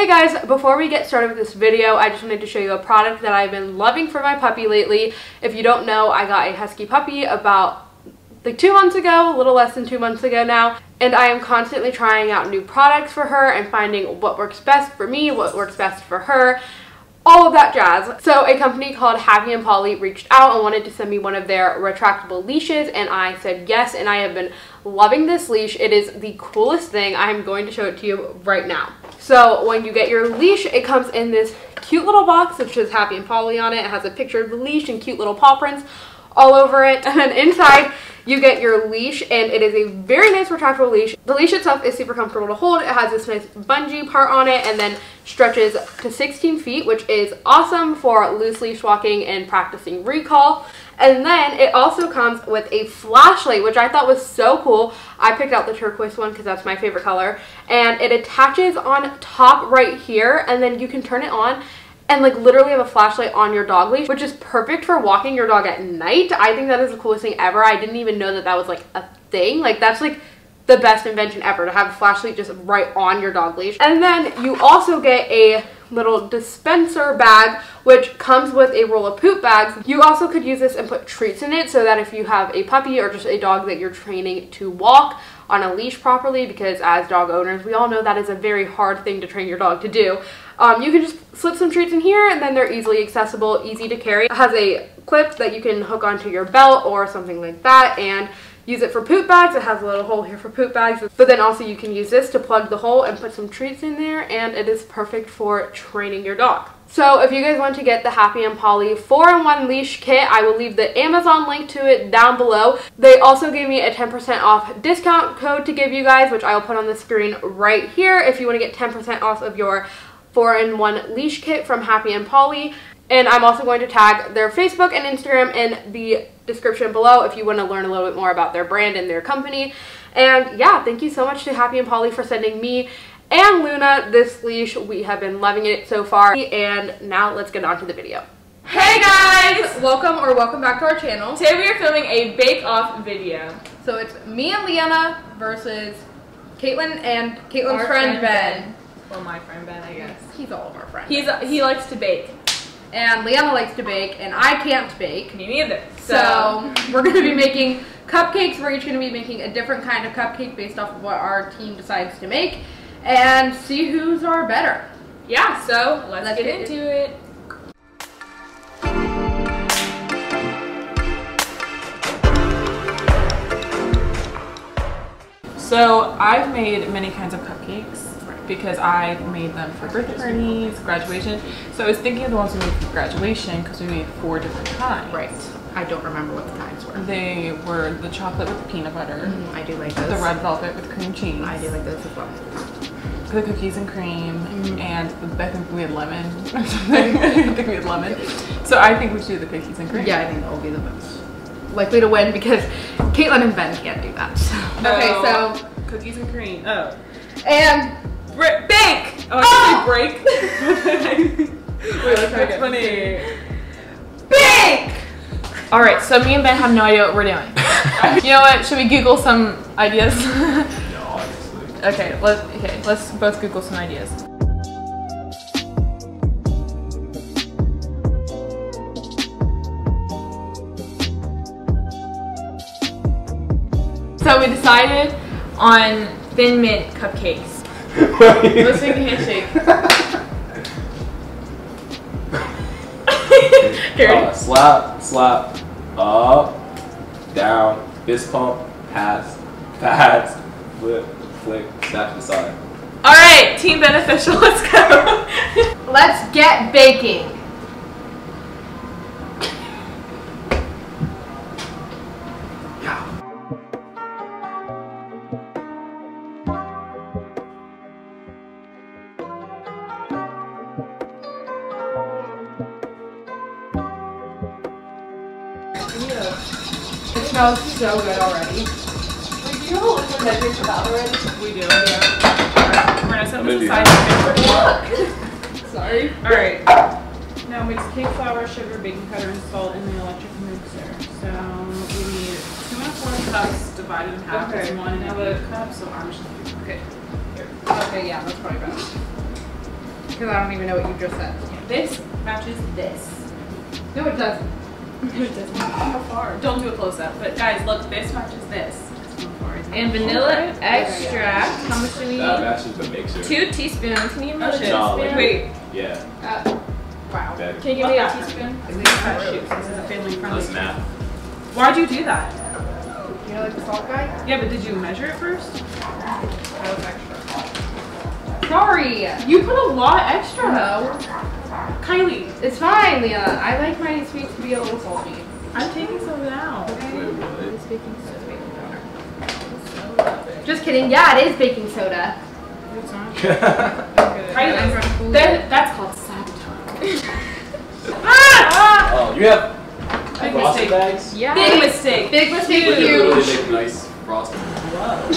guys, before we get started with this video, I just wanted to show you a product that I've been loving for my puppy lately. If you don't know, I got a husky puppy about like 2 months ago, a little less than 2 months ago now, and I am constantly trying out new products for her and finding what works best for me, what works best for her, all of that jazz. So a company called Happy and Polly reached out and wanted to send me one of their retractable leashes, and I said yes, and I have been loving this leash. It is the coolest thing. I'm going to show it to you right now. So when you get your leash, it comes in this cute little box which says Happy and Polly on it. It has a picture of the leash and cute little paw prints all over it, and then inside you get your leash, and it is a very nice retractable leash. The leash itself is super comfortable to hold. It has this nice bungee part on it and then stretches to 16 feet, which is awesome for loose leash walking and practicing recall. And then it also comes with a flashlight, which I thought was so cool. I picked out the turquoise one because that's my favorite color, and it attaches on top right here, and then you can turn it on and like literally have a flashlight on your dog leash, which is perfect for walking your dog at night. I think that is the coolest thing ever. I didn't even know that that was like a thing. Like that's like the best invention ever, to have a flashlight just right on your dog leash. And then you also get a little dispenser bag which comes with a roll of poop bags. You also could use this and put treats in it, so that if you have a puppy or just a dog that you're training to walk on a leash properly, because as dog owners we all know that is a very hard thing to train your dog to do, you can just slip some treats in here, and then they're easily accessible, easy to carry. It has a clip that you can hook onto your belt or something like that and use it for poop bags. It has a little hole here for poop bags, but then also you can use this to plug the hole and put some treats in there, and it is perfect for training your dog. So if you guys want to get the Happy and Polly 4-in-1 leash kit, I will leave the Amazon link to it down below. They also gave me a 10% off discount code to give you guys, which I will put on the screen right here if you want to get 10% off of your 4-in-1 leash kit from Happy and Polly. And I'm also going to tag their Facebook and Instagram in the description below if you want to learn a little bit more about their brand and their company. And yeah, thank you so much to Happy and Polly for sending me and Luna this leash. We have been loving it so far, and now let's get on to the video. Hey guys! Welcome back to our channel. Today we are filming a bake-off video. So it's me and Leanna versus Katelyn and Katelyn's friend Ben. Well, my friend Ben, I guess. He's all of our friends. He likes to bake. And Leanna likes to bake, and I can't bake. Me neither. So we're going to be making cupcakes. We're each going to be making a different kind of cupcake based off of what our team decides to make, and see who's our better. Yeah, so let's get into it. So I've made many kinds of cupcakes because I made them for birthday parties, graduation. So I was thinking of the ones we made for graduation because we made 4 different kinds. Right. I don't remember what the kinds were. They were the chocolate with peanut butter. I do like those. The red velvet with cream cheese. I do like those as well. The cookies and cream, and I think we had lemon or something. I think we had lemon. So I think we should do the cookies and cream. Yeah, I think that will be the most likely to win because Katelyn and Ben can't do that. So. Okay, so cookies and cream. Oh. And bake! Oh, I break. Wait, that's funny. Bake! Alright, so me and Ben have no idea what we're doing. You know what? Should we Google some ideas? No, obviously. Okay, let's both Google some ideas. So we decided on Thin Mint cupcakes. Let's make a handshake. Slap, up, down, fist pump, pass, flip, flick, snap to the side. Alright, team beneficial, let's go. Let's get baking. It smells so good already. Do you know what measure's about already? We do, yeah. We're gonna set this aside. Sorry. Alright. Now mix cake flour, sugar, baking powder, and salt in the electric mixer. So we need 2¼ cups divided in half. Okay. It's 1 1/2 cup, so I'm just gonna do. Okay. Okay, yeah, that's probably better. Okay, so 2 1/4 cups divided in half is 1 1/2 cups, so I'm just gonna do. Okay, yeah, that's probably better. Okay, so 1 1/2 cups divided in half is 1 1/2 cups, so I'm just gonna do. Okay, yeah, that's probably better. Because I don't even know what you just said. This matches this. No, it doesn't. No, it doesn't. How far? Don't do a close up. But guys, look, this matches this. And vanilla extract. How much do we That need? matches the mixer. 2 teaspoons. Can you give me a No, teaspoon? Wait. Yeah. Wow. Better. Can you give me a teaspoon? This is a family friendly. Let's nap. Why'd you do that? You know, like the salt guy? Yeah, but did you measure it first? That was extra. Sorry. You put a lot extra. No. Kylie, It's fine, Leah. I like my sweets to be a little salty. I'm taking some now. Wait, what? It's baking soda. Just kidding. Yeah, it is baking soda. It's not. Kylie, That's called sabotage. Oh, you have Big frosting mistake. bags? Yeah. Big mistake. Big mistake They with you. really make nice frosting. Whoa.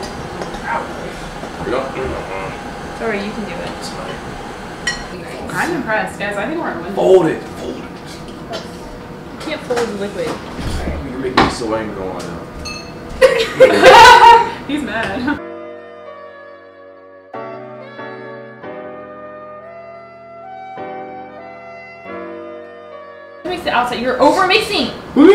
You know? Sorry, you can do it. It's fine. I'm impressed, guys. I think we're gonna win. Fold it. Fold it. You can't fold liquid. You're making me so angry right now. He's mad. Mix it outside. You're over mixing.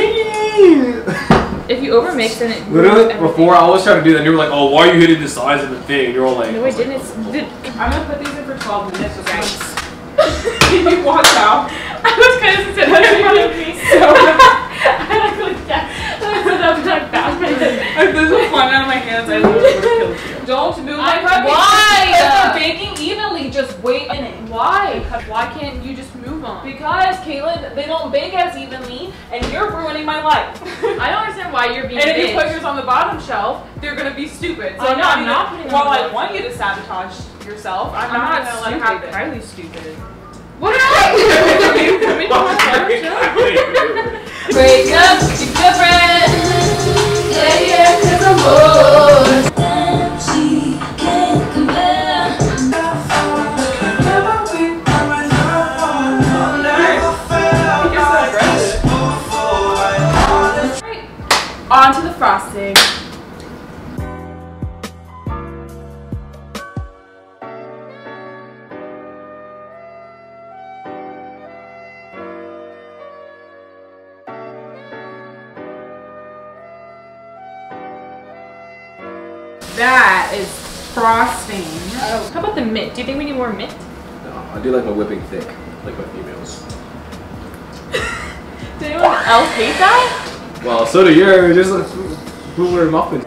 If you over mix, then it Literally, everything. before I was trying to do that, and you were like, "Oh, why are you hitting the size of the thing?" And you're all like, No, I didn't. It's, I'm gonna put these in for 12 minutes. Guys. Can you watch out? I was kind of sitting there in front of me. I like that. I was like that. If this was flying out of my hands, I literally would have killed you. Don't move my cupcakes. Why? Because they're baking evenly. Just wait a minute. Why? Why can't you just move them? Because, Katelyn, they don't bake as evenly, and you're ruining my life. I don't understand why you're being And if you bitch. put yours on the bottom shelf, they're gonna be stupid. So I'm not putting them While on the I bottom want you to sabotage yourself, I'm I'm not not gonna let stupid. happen. Kylie's stupid. What are you doing? Break up with your girlfriend. Yeah, yeah, 'cause I'm bored. And she can't compare. On to the frosting. That is frosting. Oh, how about the mint? Do you think we need more mint? No, I do like my whipping thick, like my females. Did anyone else hate that? Well, so do yours. Just like blueberry muffins.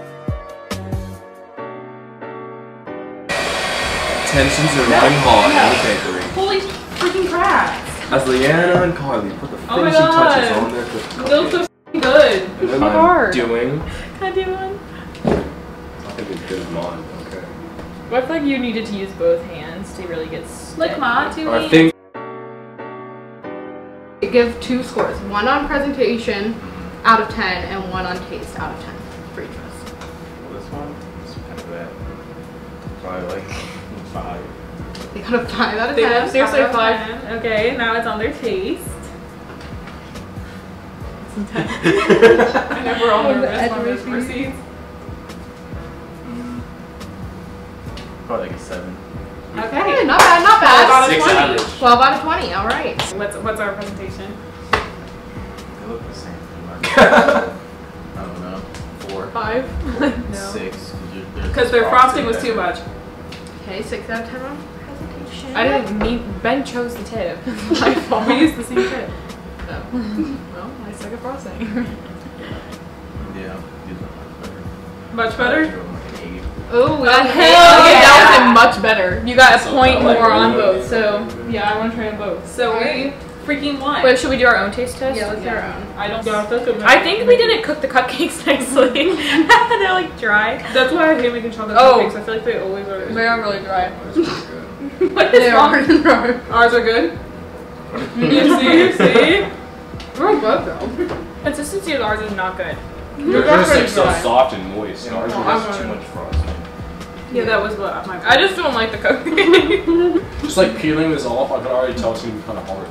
Tensions are running hard in the bakery. Holy freaking crap. As Leanna and Kylie put the Oh my finishing touches God. on their Those cupcakes. are f***ing good. And then so I'm hard. doing. Can I do one? I think it's good as mine. Okay. What if like you needed to use both hands to really get Like ma to I me. think. Give 2 scores. 1 on presentation out of 10 and 1 on taste out of 10 for each of us. Well, this one is kind of bad. Probably like 5. They got a 5 out of They 10. have seriously out of 10. 5. Okay, now it's on their taste. I know we're all nervous when this proceeds. Probably like a 7. Okay, not bad, not bad. 6 average. 12 out of 20, alright. What's our presentation? They look the same pretty much. I don't know. 4. 5? No. 6. Because their frosting was too much. Okay, 6 out of 10 on presentation. I didn't mean Ben chose the tip. My fault. We used the same tip. Well, I suck at frosting. Yeah, these are Much much better? better. Like an 8. Oh, we got Hell okay, yeah. that was much better. You got a So point I like more it. on both. So yeah, I want to try them both. So we freaking won. Wait, should we do our own taste test? Yeah, let's do our own. I don't. I think we didn't cook the cupcakes nicely. They're like dry. That's why I hate making chocolate Oh. cupcakes. I feel like they always are. They are really dry. That's pretty good. What is They wrong? are. Ours are good. You see? We're good though. Consistency of ours is not good. They're just like so soft and moist. Yeah, ours Ours has too much frosting. Yeah, that was what my. I just don't like the cupcake. Just like peeling this off, I can already tell it's gonna be kind of hard.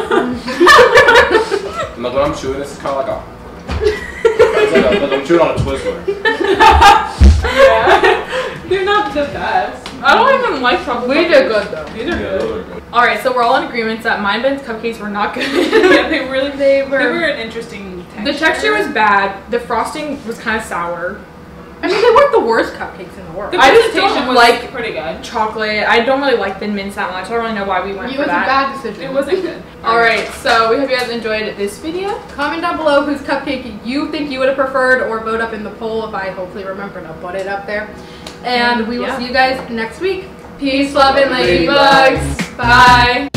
And like when I'm chewing, this is kind of like a. It's like I'm chewing on a Twizzler. Yeah. They're not the best. I don't even like chocolate. We did good though. These are good. Alright, so we're all in agreement that mine Ben's cupcakes were not good. Yeah, they were were an interesting texture. The texture was bad. The frosting was kind of sour. I mean, they weren't the worst cupcakes in the world. The I just presentation don't was like pretty good. chocolate. I don't really like Thin Mints that much. I don't really know why we went It for was a that. bad decision. It wasn't good. Alright, so we hope you guys enjoyed this video. Comment down below whose cupcake you think you would have preferred, or vote up in the poll if I hopefully remember to put it up there. And we will see you guys next week. Peace, love, and ladybugs. Bye.